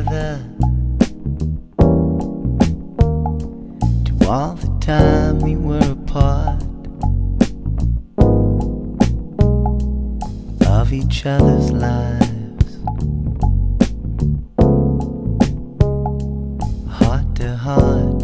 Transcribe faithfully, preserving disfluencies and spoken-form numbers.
together, to all the time we were apart of each other's lives, heart to heart.